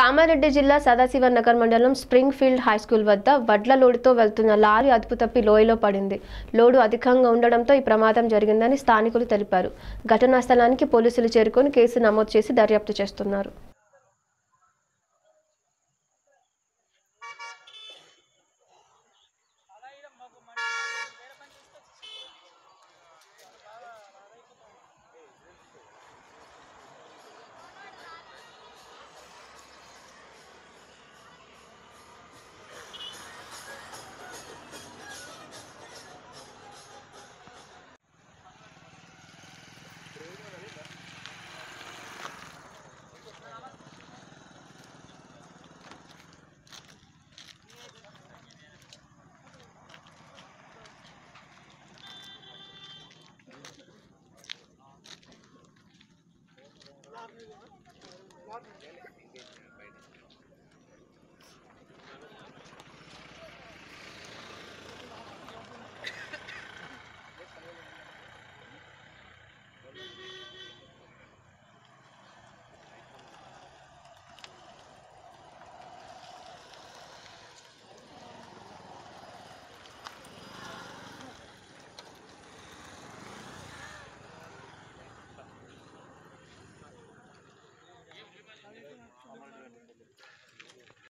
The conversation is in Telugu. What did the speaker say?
కామారెడ్డి జిల్లా సదాశివనగర్ మండలం స్ప్రింగ్ ఫీల్డ్ హై స్కూల్ వద్ద వడ్ల లోడుతో వెళ్తున్న లారీ అదుపు తప్పి లోయలో పడింది. లోడు అధికంగా ఉండడంతో ఈ ప్రమాదం జరిగిందని స్థానికులు తెలిపారు. ఘటనా స్థలానికి పోలీసులు చేరుకొని కేసు నమోదు చేసి దర్యాప్తు చేస్తున్నారు.